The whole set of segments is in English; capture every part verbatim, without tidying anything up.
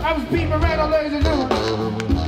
That was Pete Moreno, ladies and gentlemen.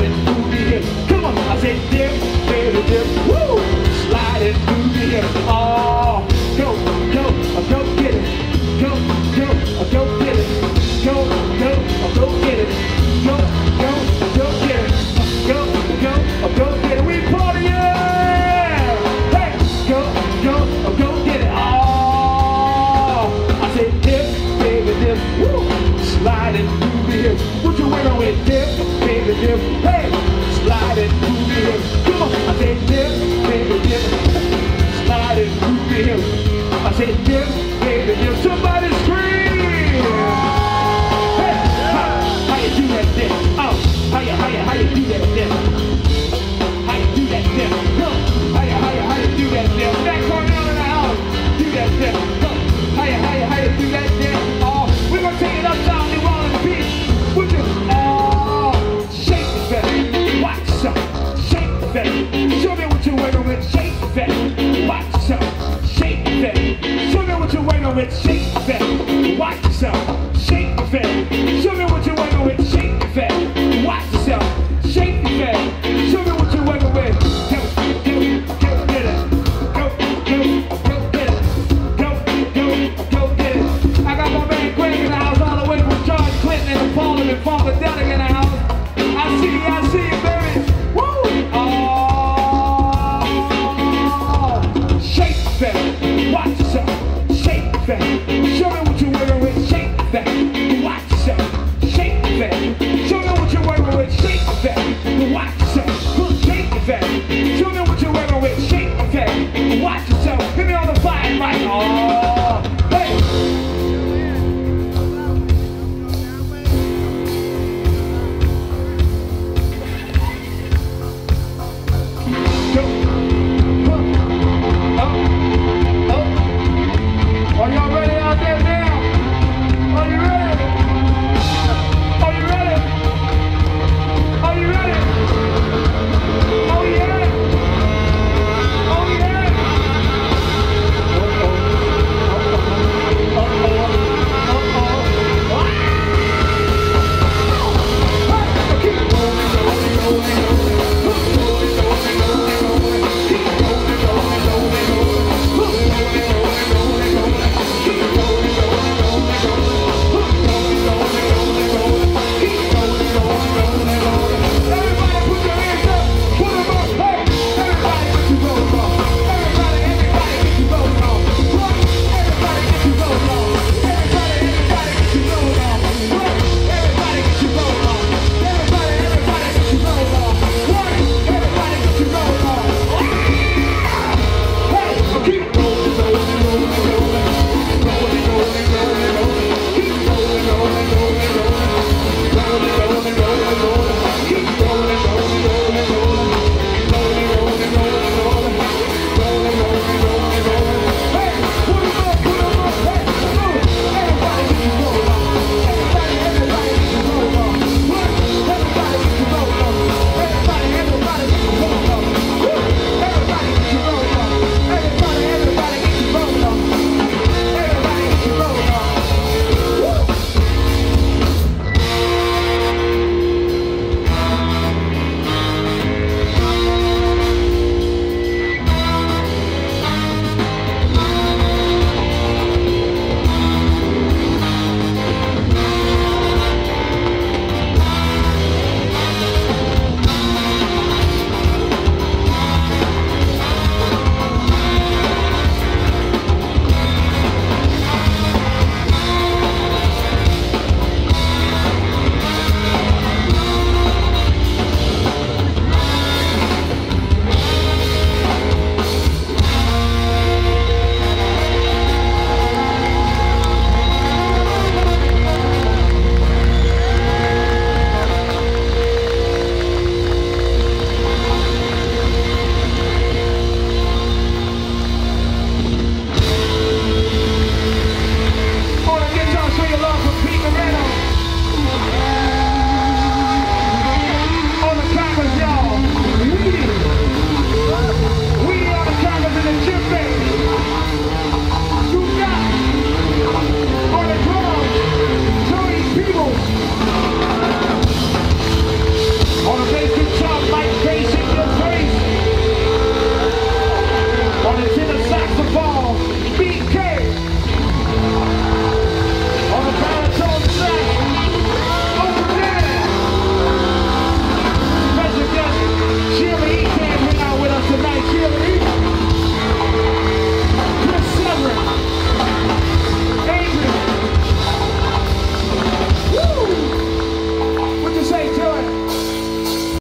it through the hips. Come on, I said dip, baby, dip. Woo! Slide it through the hips. Oh, go, go, go get it. Go, go, go get it. Go, go, go get it. Go, go, go get it. Go, go, go get it. We party, yeah! Hey, go, go, go get it. Oh, I said dip, baby, dip. Woo! Slide it through the hips. What you waiting with? Dip, baby, dip. Hey, slide it through the hips. Come on, I said dip, baby, dip. Slide it through the hips. I said dip, baby, dip. Somebody scream! Hey, how, how you do that dip? Oh, how you, how you, how you do that dip? How you do that dip? Huh? How you, how you, how you do that dip? That Cornell in the house, do that dip. Huh? How you, how you, how you do that dip? Oh, we're gonna take it uptown, New Orleans beach. Would you? Oh, shake that, watch some, shake that. Show me what you're working with, shake that, watch some, shake that. Show me what you're working with, shake